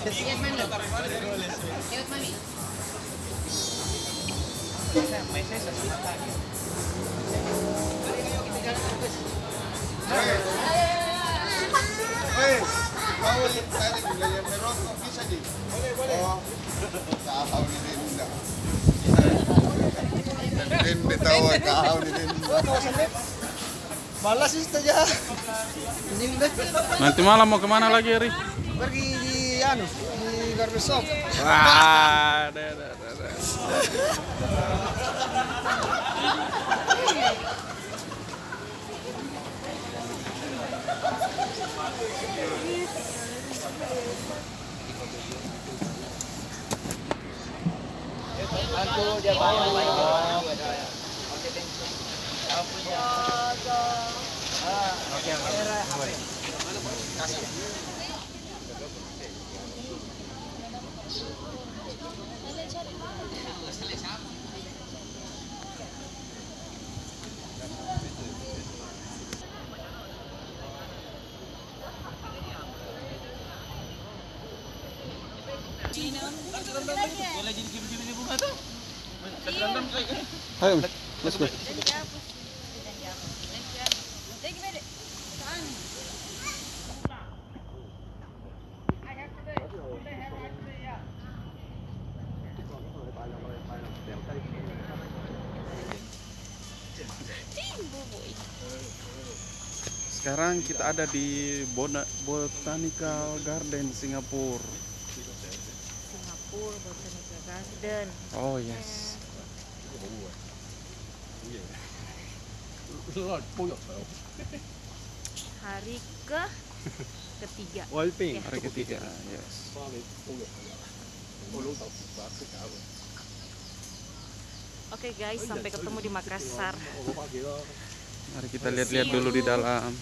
Lihat mana? Lihat mami. Ayo kita jalan terus. Mau tadi belajar merokok bisa di? Boleh. Oh, tahu ni din enggak. Din tahu tahu ni din. Malas sih saja. Nanti malam mau kemana lagi, Ri? Pergi di di barbershop. Wah, ada. Aku dia bawa. Boleh jadi gini bunga tuh. Ayo, let's go. Sekarang kita ada di Botanical Garden Singapura. Botanical Garden. Oh yes. Hari ketiga. Hari ketiga, yes. Oke guys, sampai ketemu di Makassar. Mari kita lihat-lihat dulu di dalam.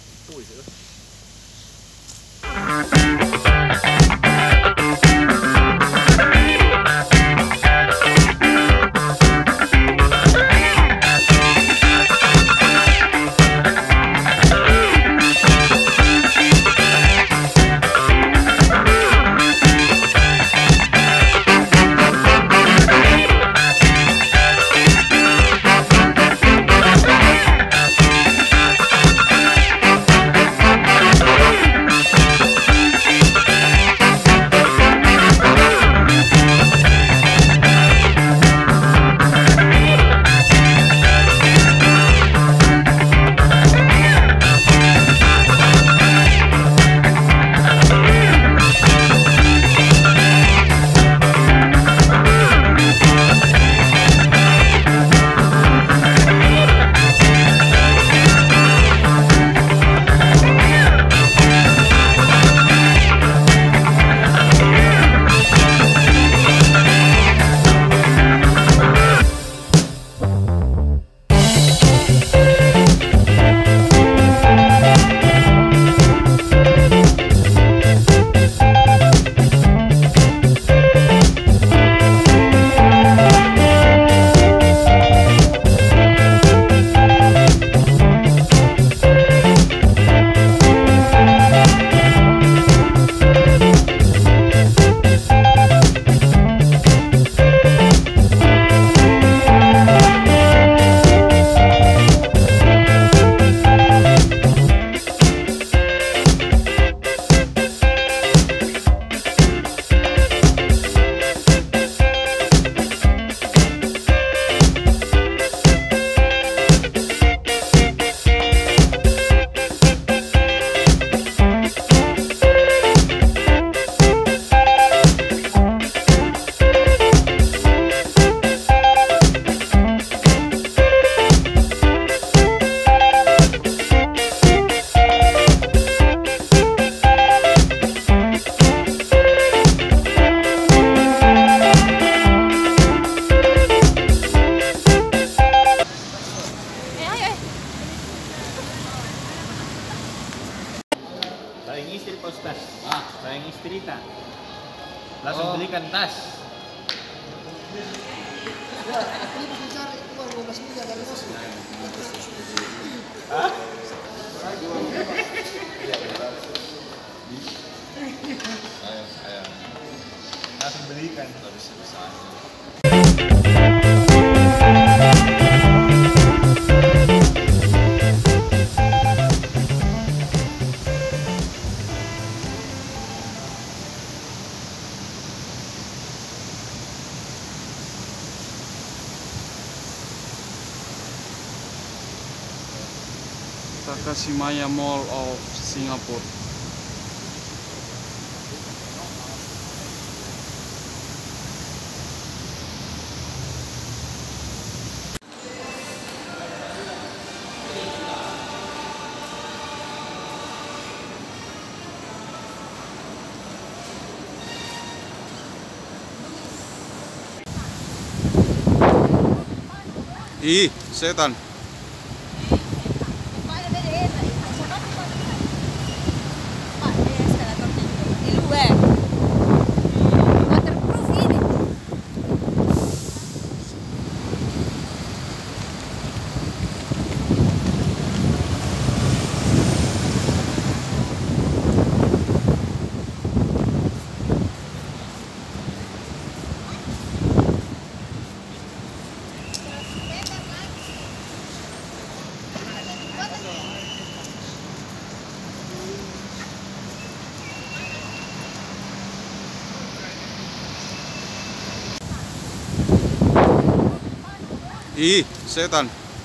Sayang istri postas. Sayang istri tak. Langsung belikan tas. Ya, ini besar itu baru 12 miliar dari bos. Hah? Ayam. Takashimaya Mall of Singapore. Ih, setan. Ih, setan.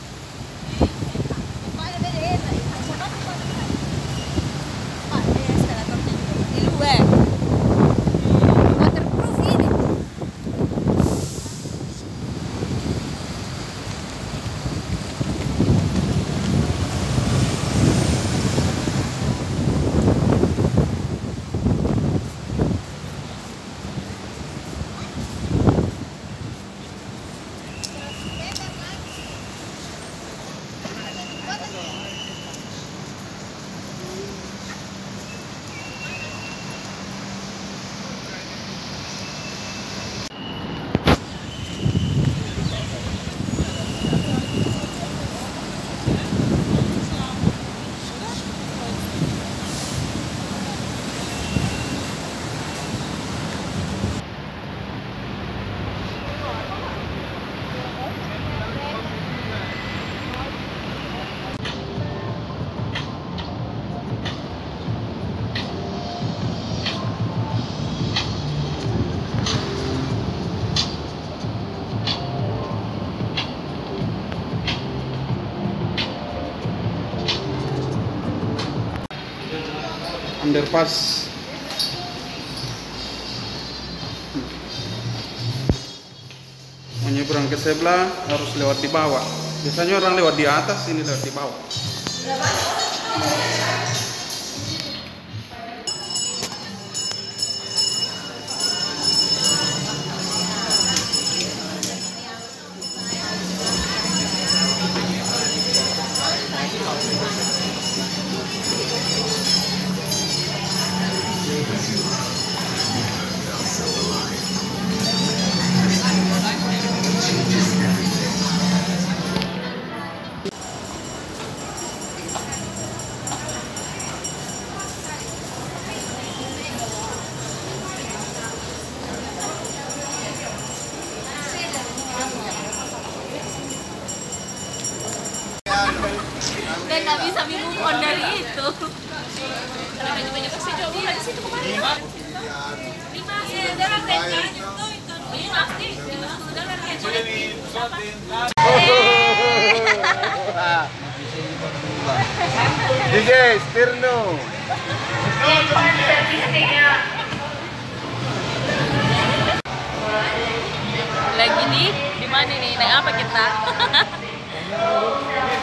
Underpass. Menyeberang ke sebelah harus lewat di bawah. Biasanya orang lewat di atas, ini lewat di bawah. Dan nggak bisa move on dari itu. Baju-baju pasti coba di situ kemarin. 5. DJ Stirno. Lagi di mana nih? Naik apa kita?